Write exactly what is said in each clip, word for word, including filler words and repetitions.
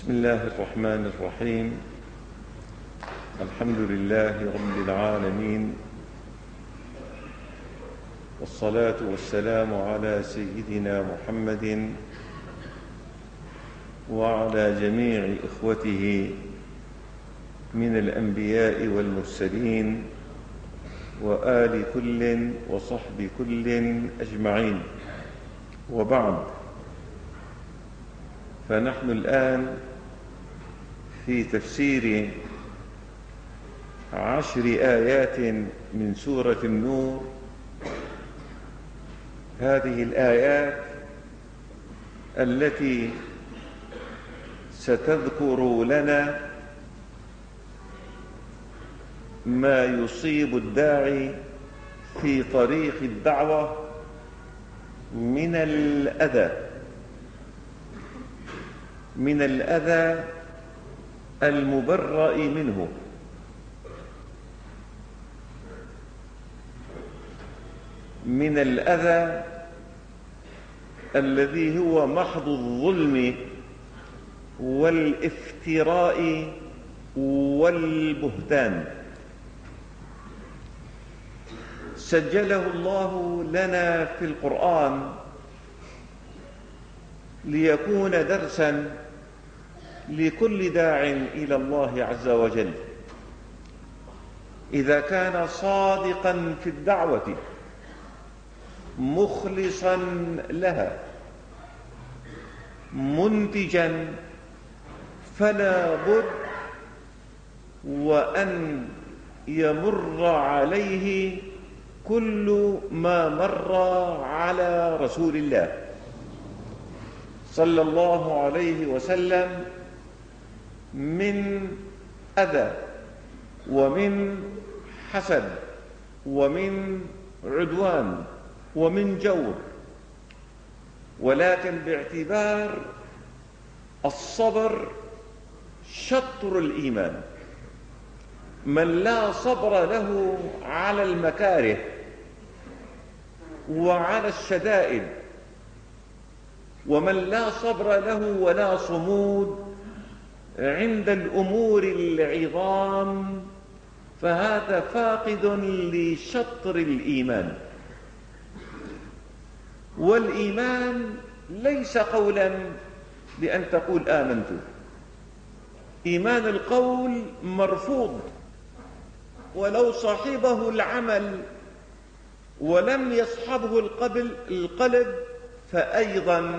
بسم الله الرحمن الرحيم. الحمد لله رب العالمين، والصلاة والسلام على سيدنا محمد وعلى جميع إخوته من الأنبياء والمرسلين وآل كل وصحب كل أجمعين، وبعد، فنحن الآن في تفسير عشر آيات من سورة النور. هذه الآيات التي ستذكر لنا ما يصيب الداعي في طريق الدعوة من الأذى من الأذى المبرأ منه، من الأذى الذي هو محض الظلم والافتراء والبهتان. سجله الله لنا في القرآن ليكون درسا لكل داع إلى الله عز وجل، إذا كان صادقا في الدعوة مخلصا لها منتجا، فلا بد وأن يمر عليه كل ما مر على رسول الله صلى الله عليه وسلم من أذى ومن حسد ومن عدوان ومن جور، ولكن باعتبار الصبر شطر الإيمان. من لا صبر له على المكاره وعلى الشدائد، ومن لا صبر له ولا صمود عند الأمور العظام، فهذا فاقد لشطر الإيمان. والإيمان ليس قولا بأن تقول آمنت، إيمان القول مرفوض ولو صاحبه العمل ولم يصحبه القلب فأيضا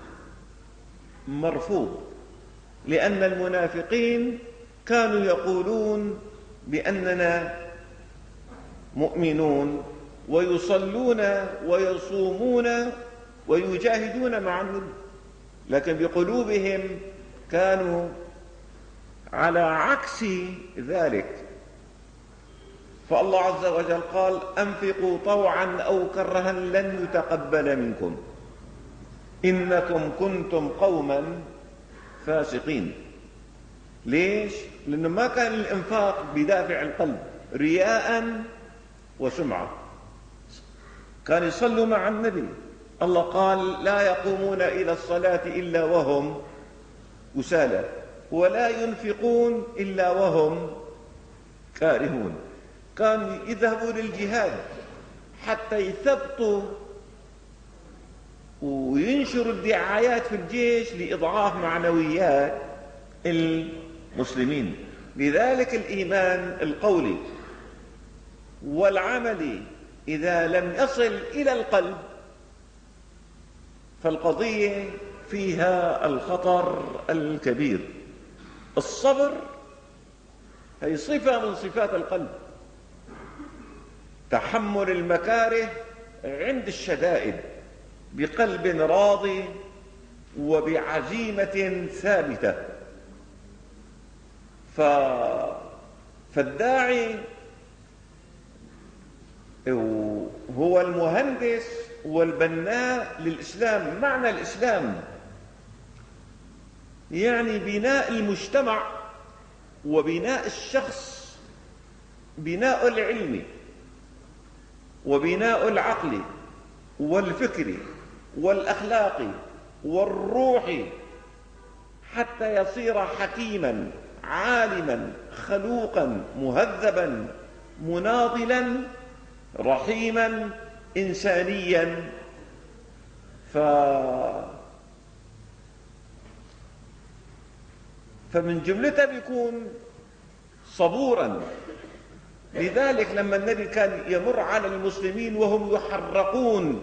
مرفوض، لأن المنافقين كانوا يقولون بأننا مؤمنون ويصلون ويصومون ويجاهدون مع النبي، لكن بقلوبهم كانوا على عكس ذلك. فالله عز وجل قال: أنفقوا طوعا أو كرها لن يتقبل منكم إنكم كنتم قوما فاسقين. ليش؟ لأنه ما كان الإنفاق بدافع القلب، رياء وسمعة. كان يصلوا مع النبي، الله قال: لا يقومون إلى الصلاة إلا وهم كسالى ولا ينفقون إلا وهم كارهون. كانوا يذهبوا للجهاد حتى يثبطوا وينشروا الدعايات في الجيش لإضعاف معنويات المسلمين. لذلك الإيمان القولي والعملي إذا لم يصل إلى القلب فالقضية فيها الخطر الكبير. الصبر هي صفة من صفات القلب، تحمل المكاره عند الشدائد بقلب راضي وبعزيمة ثابتة. ف... فالداعي هو المهندس والبناء للإسلام. معنى الإسلام يعني بناء المجتمع وبناء الشخص، بناء العلم وبناء العقل والفكر والأخلاق والروح، حتى يصير حكيما عالما خلوقا مهذبا مناضلا رحيما إنسانيا. ف... فمن جملتها بيكون صبورا. لذلك لما النبي كان يمر على المسلمين وهم يحرقون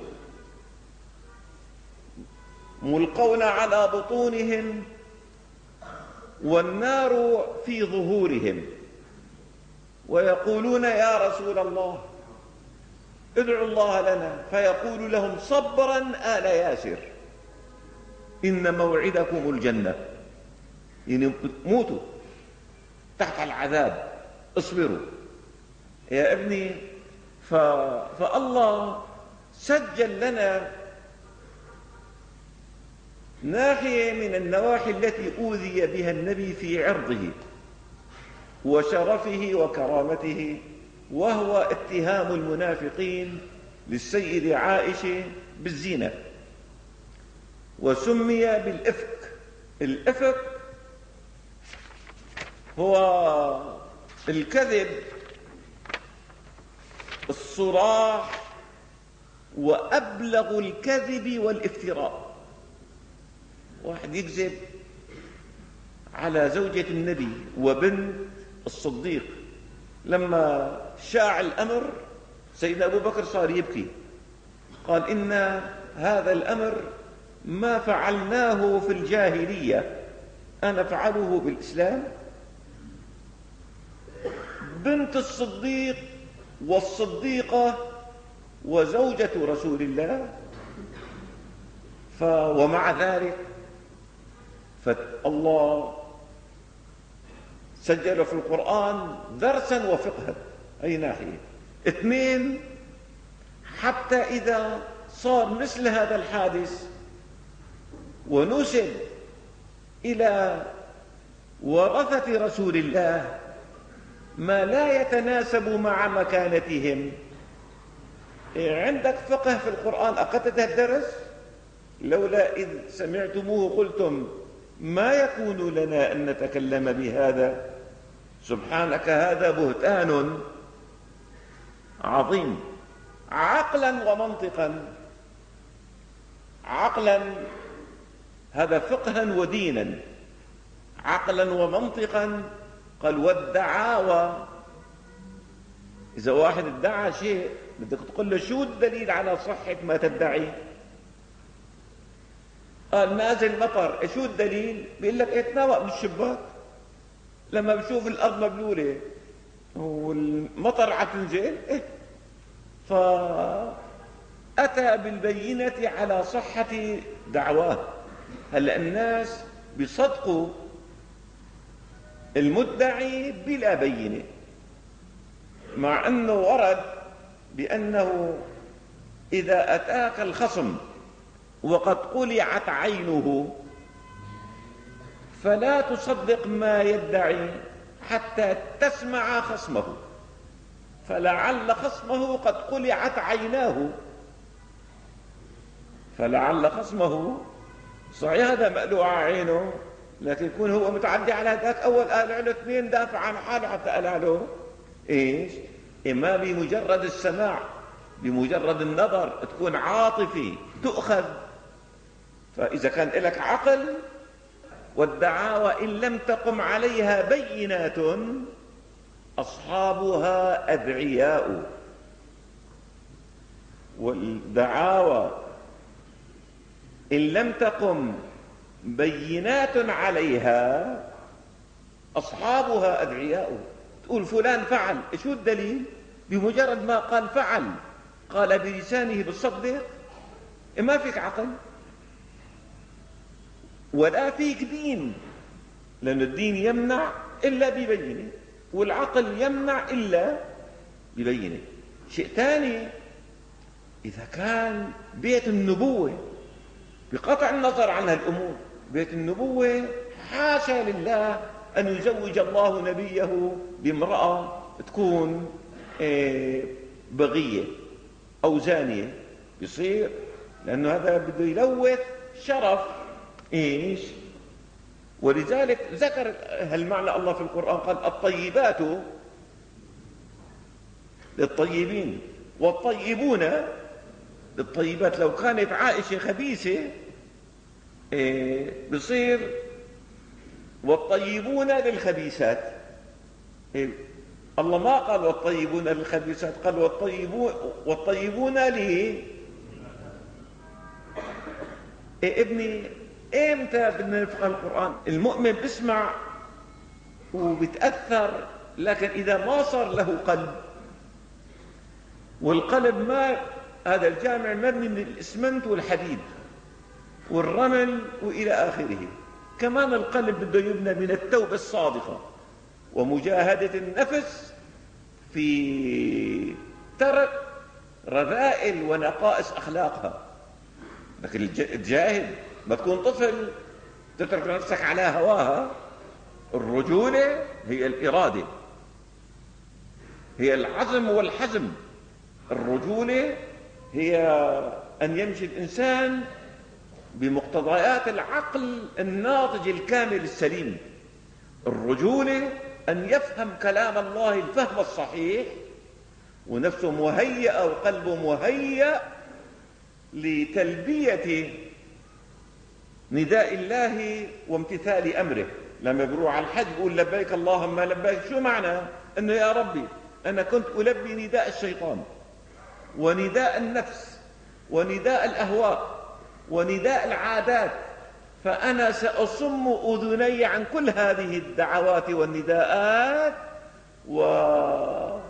ملقون على بطونهم والنار في ظهورهم ويقولون يا رسول الله ادعوا الله لنا، فيقول لهم صبرا آل ياسر إن موعدكم الجنة، يعني موتوا تحت العذاب اصبروا يا ابني. ف... فالله سجل لنا ناحية من النواحي التي أوذي بها النبي في عرضه وشرفه وكرامته، وهو اتهام المنافقين للسيدة عائشة بالزنا، وسمي بالإفك. الإفك هو الكذب الصراح وأبلغ الكذب والافتراء. واحد يكذب على زوجة النبي وبنت الصديق، لما شاع الأمر سيدنا أبو بكر صار يبكي، قال إن هذا الأمر ما فعلناه في الجاهلية أنا فعله بالإسلام. بنت الصديق والصديقة وزوجة رسول الله، ف ومع ذلك فالله سجل في القرآن درسا وفقها. أي ناحية؟ اثنين، حتى إذا صار مثل هذا الحادث ونسب إلى ورثة رسول الله ما لا يتناسب مع مكانتهم، عندك فقه في القرآن أخذت الدرس؟ لولا إذ سمعتموه قلتم ما يكون لنا أن نتكلم بهذا، سبحانك هذا بهتان عظيم. عقلا ومنطقا، عقلا هذا فقها ودينا، عقلا ومنطقا. قال والدعاوى، إذا واحد ادعى شيء بدك تقول له شو الدليل على صحة ما تدعي؟ قال نازل مطر، شو الدليل؟ بيقول لك اتناوق من الشباك لما بشوف الأرض مبلولة والمطر عم تنزل. إيه؟ فأتى بالبينة على صحة دعواه. هلأ الناس بيصدقوا المدعي بلا بينة، مع أنه ورد بأنه إذا أتاك الخصم وقد قلعت عينه فلا تصدق ما يدعي حتى تسمع خصمه، فلعل خصمه قد قلعت عيناه، فلعل خصمه صحيح هذا مقلوع عينه، لكن يكون هو متعدي على ذاك أول قال له اثنين دافع عن حاله حتى قال له إيش؟ إما بمجرد السماع بمجرد النظر تكون عاطفي تؤخذ. فإذا كان لك عقل والدعاوى إن لم تقم عليها بينات أصحابها أدعياء، والدعاوى إن لم تقم بينات عليها أصحابها أدعياء. تقول فلان فعل، شو الدليل؟ بمجرد ما قال فعل قال بلسانه بالصدق، ما فيك عقل ولا فيك دين، لأن الدين يمنع إلا ببينة والعقل يمنع إلا ببينة. شيء ثاني، إذا كان بيت النبوة بقطع النظر عن هالأمور، بيت النبوة حاشا لله أن يزوج الله نبيه بامرأة تكون بغية أو زانية، بيصير، لأنه هذا بده يلوث شرف إيش ولذلك ذكر هالمعنى الله في القرآن، قال الطيبات للطيبين والطيبون للطيبات. لو كانت عائشة خبيثة إيه بصير والطيبون للخبيثات. إيه الله ما قال والطيبون للخبيثات، قال والطيبون والطيبون لي. إيه ابني امتى بدنا نفهم القرآن؟ المؤمن بيسمع وبيتأثر، لكن إذا ما صار له قلب، والقلب ما هذا الجامع مبني من الإسمنت والحديد والرمل وإلى آخره. كمان القلب بده يبنى من التوبة الصادقة ومجاهدة النفس في ترك رذائل ونقائص أخلاقها. لكن الجاهل ما تكون طفل تترك نفسك على هواها. الرجولة هي الإرادة، هي العزم والحزم. الرجولة هي أن يمشي الإنسان بمقتضيات العقل الناضج الكامل السليم. الرجولة أن يفهم كلام الله الفهم الصحيح، ونفسه مهيئة وقلبه مهيئ لتلبية نداء الله وامتثال أمره. لما بيروح على الحج بيقول لبيك اللهم لبيك. شو معنى؟ أنه يا ربي أنا كنت ألبي نداء الشيطان ونداء النفس ونداء الأهواء ونداء العادات، فأنا سأصم أذني عن كل هذه الدعوات والنداءات، ولا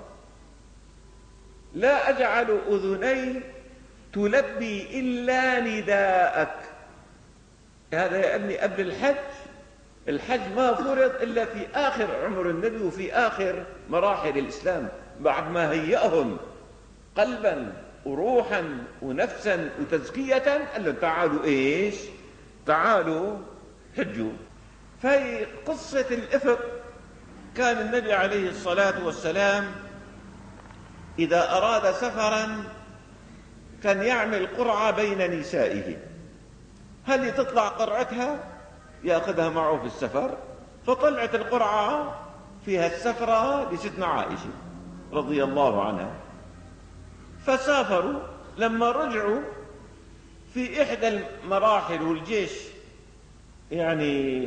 أجعل أذني تلبي إلا نداءك. هذا يا ابني قبل الحج. الحج ما فرض إلا في آخر عمر النبي وفي آخر مراحل الإسلام، بعد ما هيئهم قلبا وروحا ونفسا وتزكية. قال لهم تعالوا إيش؟ تعالوا حجوا. في قصة الإفك كان النبي عليه الصلاة والسلام إذا أراد سفرا كان يعمل قرعة بين نسائه، هل تطلع قرعتها يأخذها معه في السفر. فطلعت القرعة فيها السفرة لستنا عائشة رضي الله عنها. فسافروا، لما رجعوا في إحدى المراحل والجيش يعني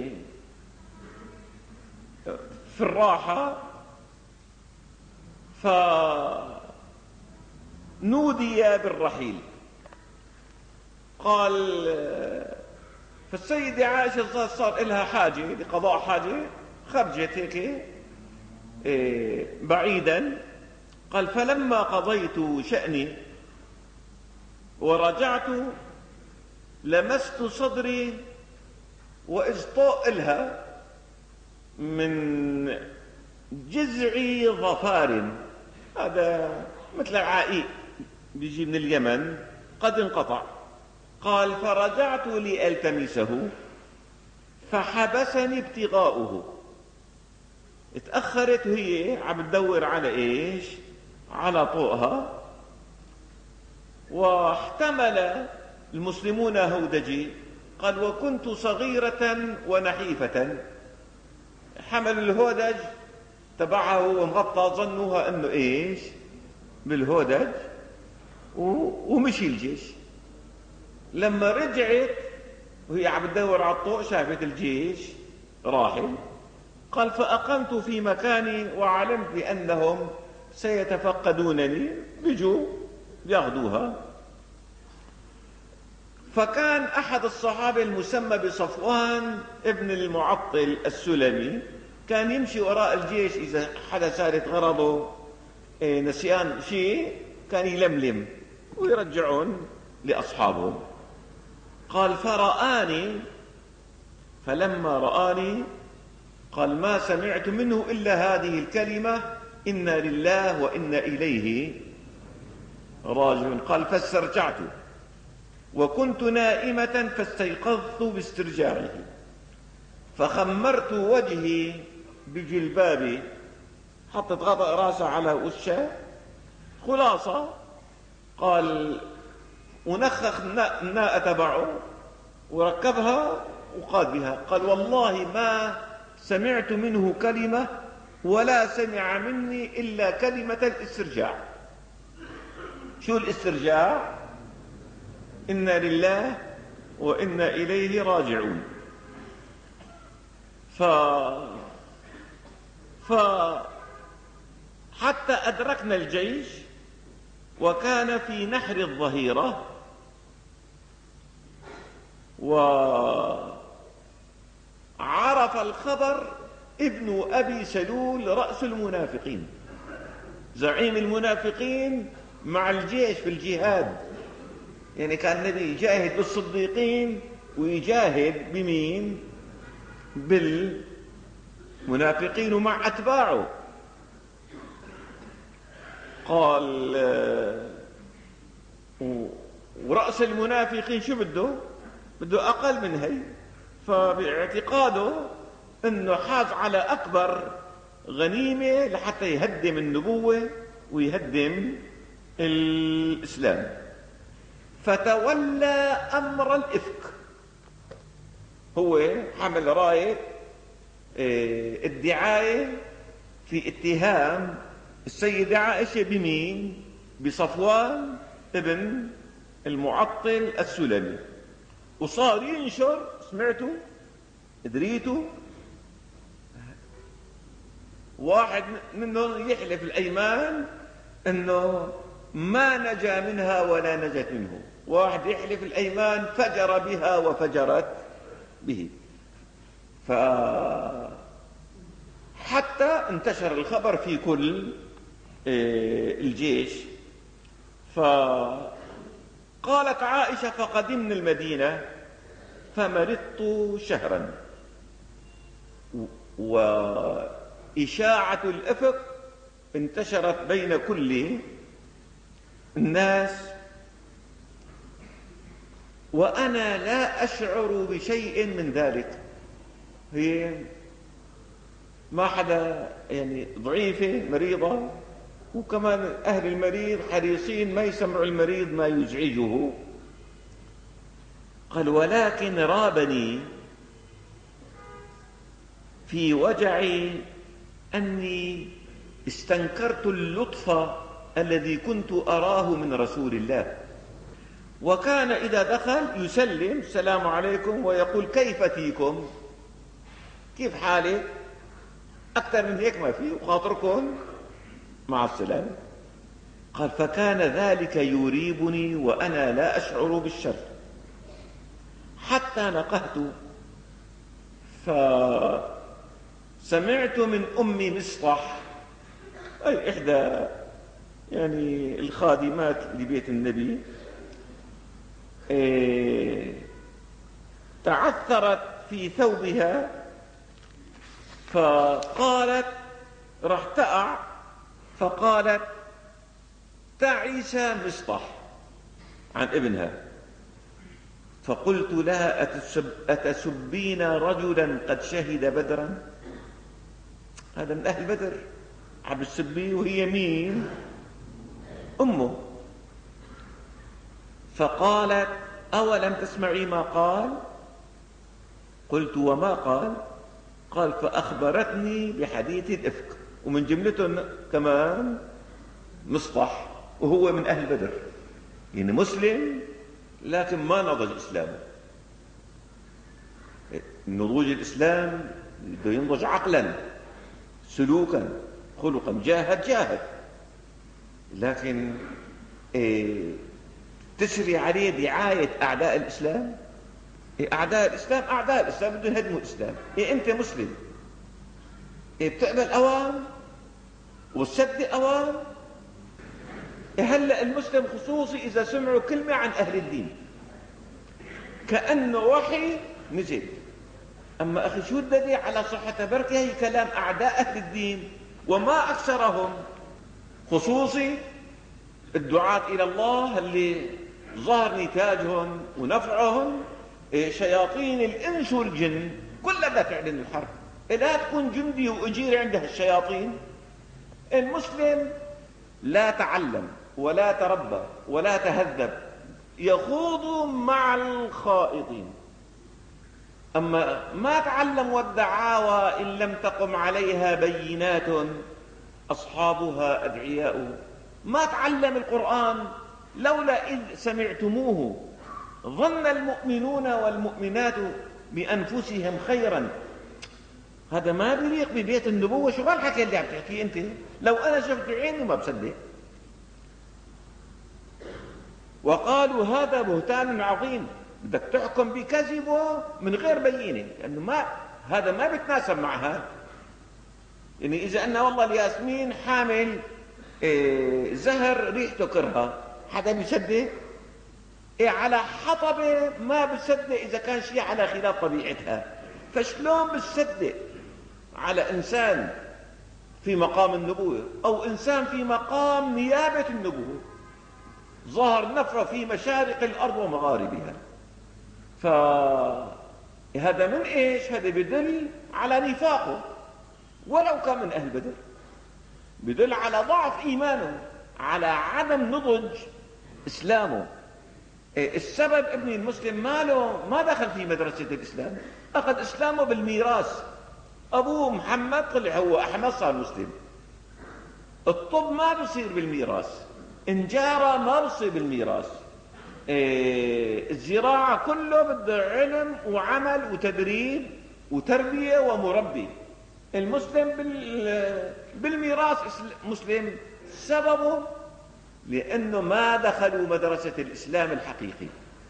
في الراحة، فنودي بالرحيل. قال فالسيدة عائشة صار لها حاجة لقضاء حاجة، خرجت هيك بعيدا. قال فلما قضيت شأني ورجعت لمست صدري وإذ طاء لها من جذع ظفار، هذا مثل عائق بيجي من اليمن، قد انقطع. قال فرجعت لألتمسه فحبسني ابتغاؤه. اتأخرت هي عم تدور على ايش؟ على طوقها. واحتمل المسلمون هودجي. قال وكنت صغيرة ونحيفة. حمل الهودج تبعه ومغطى، ظنوها انه ايش؟ بالهودج، ومشي الجيش. لما رجعت وهي عم تدور على الطوق شافت الجيش راحل. قال فأقمت في مكاني وعلمت بأنهم سيتفقدونني، بيجوا بياخذوها. فكان أحد الصحابة المسمى بصفوان ابن المعطل السلمي كان يمشي وراء الجيش، إذا حدا صارت غرضه نسيان شيء كان يلملم ويرجعون لأصحابهم. قال فرآني، فلما رآني قال ما سمعت منه إلا هذه الكلمة إنا لله وإنا إليه راجعون. قال فاسترجعت وكنت نائمة فاستيقظت باسترجاعه فخمرت وجهي بجلبابي، حطت غطاء راسها على وشها خلاصة. قال ونخخ الناء تبعه وركبها وقاد بها. قال والله ما سمعت منه كلمة ولا سمع مني إلا كلمة الاسترجاع. شو الاسترجاع؟ إنا لله وإنا إليه راجعون. ف... ف حتى أدركنا الجيش وكان في نحر الظهيرة، وعرف الخبر ابن أبي سلول رأس المنافقين، زعيم المنافقين مع الجيش في الجهاد. يعني كان النبي يجاهد بالصديقين ويجاهد بمين؟ بالمنافقين ومع أتباعه. قال ورأس المنافقين شو بده؟ بده أقل من هي. فباعتقاده أنه حاز على أكبر غنيمة لحتى يهدم النبوة ويهدم الإسلام. فتولى أمر الإفك، هو حمل راية الدعاية في اتهام السيدة عائشة بمين؟ بصفوان ابن المعطل السلمي، وصار ينشر. سمعتوا؟ دريتوا؟ واحد منهم يحلف الأيمان أنه ما نجا منها ولا نجت منه، واحد يحلف الأيمان فجر بها وفجرت به. فحتى انتشر الخبر في كل الجيش. فقالت عائشة فقدمنا المدينة فمرضت شهرا، وإشاعة الإفك انتشرت بين كل الناس، وأنا لا أشعر بشيء من ذلك. هي ما حدا يعني ضعيفة مريضة، وكمان أهل المريض حريصين ما يسمعوا المريض ما يزعجه. قال ولكن رابني في وجعي أني استنكرت اللطف الذي كنت أراه من رسول الله، وكان إذا دخل يسلم السلام عليكم ويقول كيف فيكم؟ كيف حالك؟ أكثر من هيك ما في، وخاطركم مع السلامة. قال فكان ذلك يريبني وأنا لا أشعر بالشر حتى نقهت، فسمعت من أم مصطح، أي إحدى يعني الخادمات لبيت النبي، إيه تعثرت في ثوبها، فقالت راح تقع، فقالت تعيس مصطح عن ابنها. فقلت لها أتسب أتسبين رجلا قد شهد بدرا؟ هذا من أهل بدر، عم تسبيه وهي مين؟ أمه. فقالت أولم تسمعي ما قال؟ قلت وما قال؟ قال فأخبرتني بحديث الإفك، ومن جملتهم كمان مصطح، وهو من أهل بدر، يعني مسلم لكن ما نضج إسلامه. نضوج الإسلام بده ينضج عقلا، سلوكا، خلقا. جاهد جاهد، لكن إيه تسري عليه دعاية أعداء الإسلام. إيه أعداء الإسلام أعداء الإسلام بدهم يهدموا الإسلام. إيه أنت مسلم، إيه بتقبل أوام وتصدق أوام. هلأ المسلم خصوصي إذا سمعوا كلمة عن أهل الدين كأنه وحي نزل. أما أخي شو الدليل على صحة بركة؟ هي كلام أعداء أهل الدين، وما أكثرهم، خصوصي الدعاة إلى الله اللي ظهر نتاجهم ونفعهم شياطين الإنس والجن كلها بدها تعلن الحرب. لا تكون جندي وأجير عندها الشياطين. المسلم لا تعلم ولا تربى ولا تهذب، يخوض مع الخائضين. أما ما تعلموا الدعاوى إن لم تقم عليها بينات أصحابها أدعياء. ما تعلم القرآن لولا إذ سمعتموه ظن المؤمنون والمؤمنات بأنفسهم خيرا. هذا ما بيليق ببيت النبوة. شو هالحكي اللي عم تحكيه أنت؟ لو أنا شفت عيني ما بصدق. وقالوا هذا بهتان عظيم. بدك تحكم بكذبه من غير بينه، لأنه ما هذا ما بيتناسب مع هذا. يعني إذا أن والله الياسمين حامل إيه زهر ريحته كرهة، حدا بيصدق؟ إيه على حطبة ما بتصدق إذا كان شيء على خلاف طبيعتها، فشلون بتصدق على إنسان في مقام النبوة أو إنسان في مقام نيابة النبوة ظهر نفره في مشارق الأرض ومغاربها؟ فهذا من إيش؟ هذا بدل على نفاقه ولو كان من أهل بدر، بدل على ضعف إيمانه، على عدم نضج إسلامه. السبب ابن المسلم ماله ما دخل في مدرسة الإسلام، أخذ إسلامه بالميراث. أبوه محمد طلع هو أحمد صار مسلم. الطب ما بصير بالميراث، النجارة ما بصير بالميراث، الزراعة كله بده علم وعمل وتدريب وتربية ومربي. المسلم بالميراث مسلم، سببه لأنه ما دخلوا مدرسة الإسلام الحقيقي.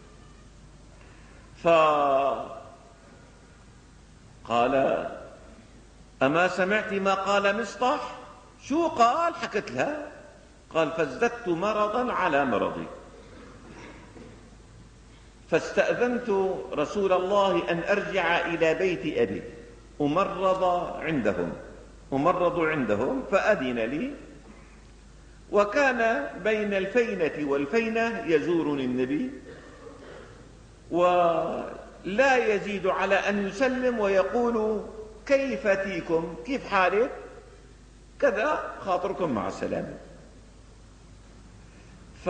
فقال أما سمعت ما قال مصطح؟ شو قال؟ حكت لها. قال فازددت مرضا على مرضي، فاستأذنت رسول الله أن أرجع إلى بيت أبي أمرض عندهم أمرض عندهم فأذن لي. وكان بين الفينة والفينة يزورني النبي ولا يزيد على أن يسلم ويقول كيف تيكم، كيف حالك كذا، خاطركم مع السلامة. ف...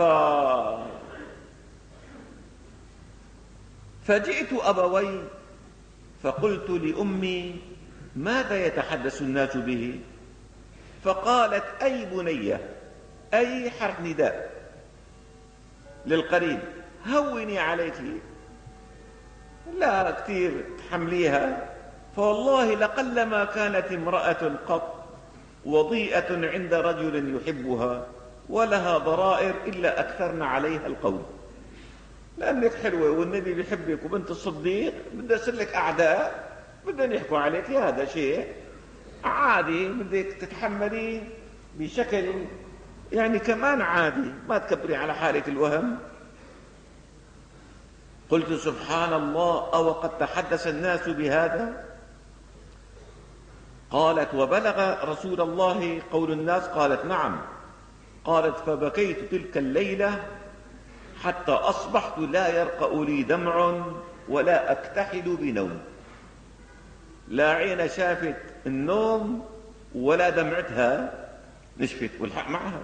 فجئت أبوي فقلت لأمي ماذا يتحدث الناس به؟ فقالت أي بنية، أي حرف نداء للقريب، هوني عليك، لا كثير تحمليها، فوالله لقلما كانت امرأة قط وضيئة عند رجل يحبها ولها ضرائر إلا أكثرنا عليها القول. لأنك حلوة والنبي بيحبك وبنت الصديق بدها يصير لك أعداء بدهم يحكوا عليك، هذا شيء عادي بدك تتحملي بشكل يعني كمان عادي، ما تكبري على حالة الوهم. قلت سبحان الله أو قد تحدث الناس بهذا؟ قالت وبلغ رسول الله قول الناس؟ قالت نعم. قالت فبكيت تلك الليلة حتى أصبحت لا يرقأ لي دمع ولا أكتحل بنوم. لا عين شافت النوم ولا دمعتها نشفت، والحق معها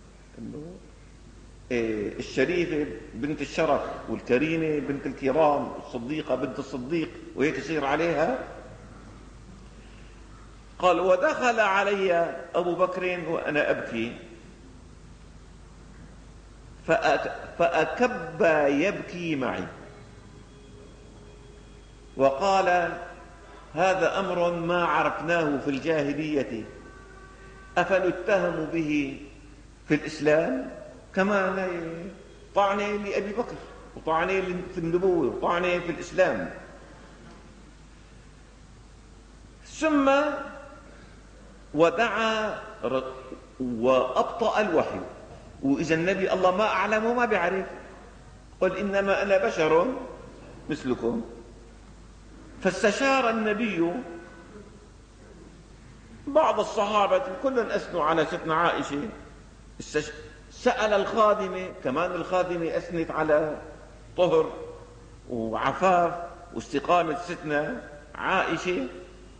الشريفة بنت الشرف والكريمة بنت الكرام والصديقة بنت الصديق، وهيك يصير عليها. قال ودخل علي أبو بكر وأنا أبكي فأكب يبكي معي وقال هذا أمر ما عرفناه في الجاهلية أفنتهم به في الإسلام؟ كما طعنة لأبي بكر وطعنة في النبوة وطعنة في الإسلام. ثم ودعا وأبطأ الوحي، وإذا النبي الله ما أعلمه ما بيعرف، قل إنما أنا بشر مثلكم. فاستشار النبي بعض الصحابة كلهم أثنوا على ستنا عائشة، سأل الخادمة، كمان الخادمة أثنت على طهر وعفاف واستقامة ستنا عائشة.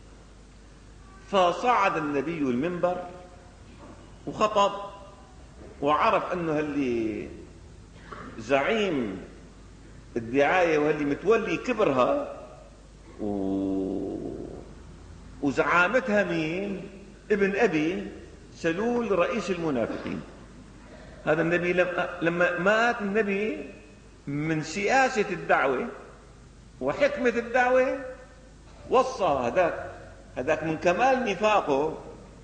فصعد النبي المنبر وخطب وعرف أنه اللي زعيم الدعاية واللي متولي كبرها و... وزعامتها مين؟ ابن أبي سلول رئيس المنافقين. هذا النبي لما مات النبي من سياسة الدعوة وحكمة الدعوة وصى هذاك هذاك من كمال نفاقه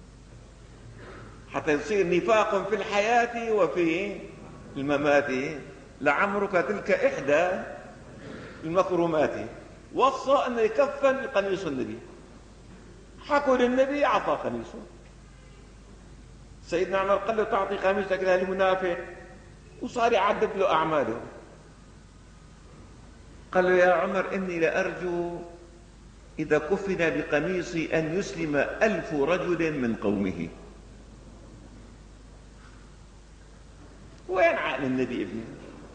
حتى يصير نفاق في الحياة وفي الممات. لعمرك تلك إحدى المكرمات. وصى أن يكفن قميص النبي. حكوا للنبي أعطى قميصه. سيدنا عمر قال له تعطي قميصك للمنافق، وصار يعدد له أعماله. قال له يا عمر إني لأرجو إذا كفن بقميصي أن يسلم ألف رجل من قومه. وين عقل النبي ابني؟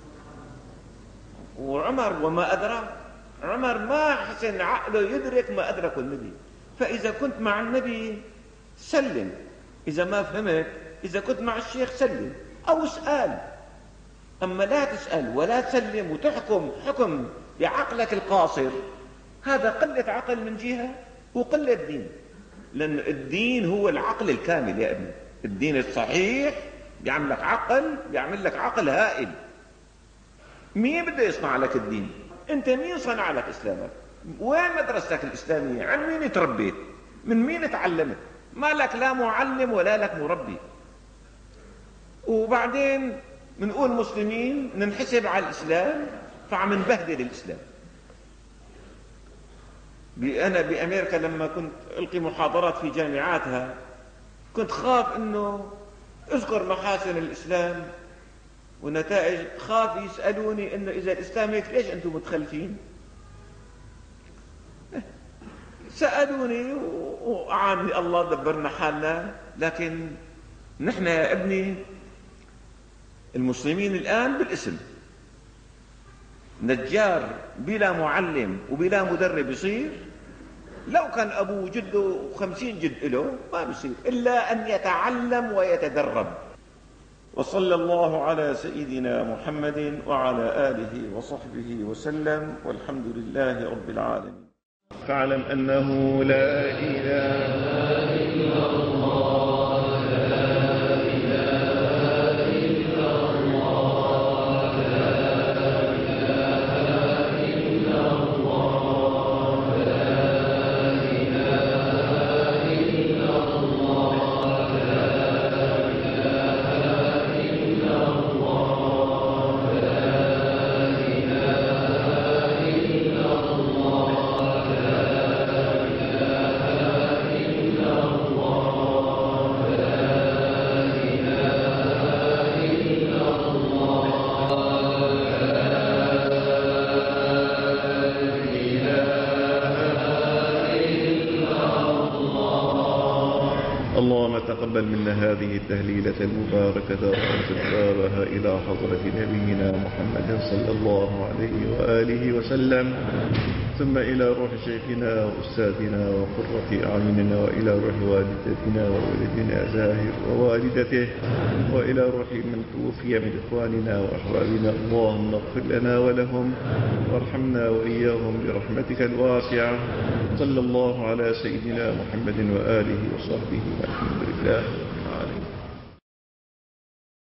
وعمر وما أدرك، عمر ما حسن عقله يدرك ما أدركه النبي. فإذا كنت مع النبي سلم، إذا ما فهمت، إذا كنت مع الشيخ سلم أو اسأل. أما لا تسأل ولا تسلم وتحكم حكم بعقلك القاصر، هذا قلة عقل من جهة وقلة دين. لأن الدين هو العقل الكامل يا ابني. الدين الصحيح بيعمل لك عقل، بيعمل لك عقل هائل. مين بده يصنع لك الدين؟ أنت مين صنع لك إسلامك؟ وين مدرستك الإسلامية؟ عن مين تربيت؟ من مين تعلمت؟ ما لك لا معلم ولا لك مربي. وبعدين بنقول مسلمين ننحسب على الإسلام، فعم نبهدل الإسلام. أنا بأمريكا لما كنت ألقي محاضرات في جامعاتها كنت خاف أنه أذكر محاسن الإسلام ونتائج، خاف يسألوني أنه إذا الإسلام هيك ليش أنتم متخلفين؟ سألوني وأعاني الله دبرنا حالنا. لكن نحن يا ابني المسلمين الآن بالاسم. نجار بلا معلم وبلا مدرب يصير؟ لو كان أبوه وجده خمسين جد له ما بيصير إلا أن يتعلم ويتدرب. وصلى الله على سيدنا محمد وعلى آله وصحبه وسلم، والحمد لله رب العالمين. فاعلم أنه لا إله إلا الله، لا إله إلا الله، لا إله إلا الله، لا إله إلا الله، لا إله إلا الله، لا إله إلا الله. اللهم تقبل منا هذه التهليلة المباركة وتدارها إلى حضرة نبينا محمد صلى الله عليه وآله وسلم، ثم إلى روح شيخنا وأستاذنا وقرة أعيننا، وإلى روح والدتنا ووالدنا زاهر ووالدته، وإلى روح من توفي من إخواننا وأحبابنا. اللهم اغفر لنا ولهم وارحمنا وإياهم برحمتك الواسعة. صلى الله على سيدنا محمد وآله وصحبه. الحمد لله.